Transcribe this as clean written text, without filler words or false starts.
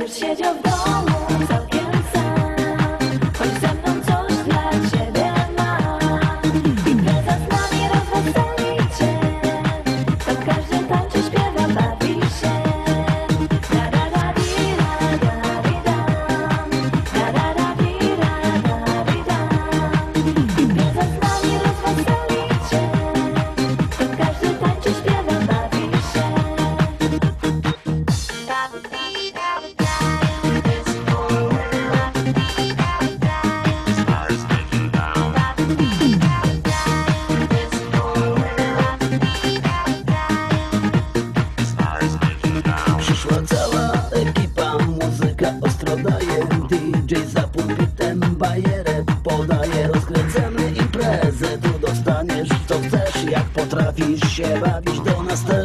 Będziesz siedział w domu całkiem sam. Chodź ze mną, coś dla ciebie mam. Impreza z nami rozweseli cię. Tam każdy tańczy, śpiewa, bawi się. Da da da di da da di dam. Da da da di da da di dam. Impreza z nami rozweseli cię. Tam każdy tańczy, śpiewa, bawi się. Przyszła cała ekipa, muzyka ostro daje. DJ za pulpitem bajerę podaje. Rozkręcamy imprezę, tu dostaniesz co chcesz. Jak potrafisz się bawić, do nas też.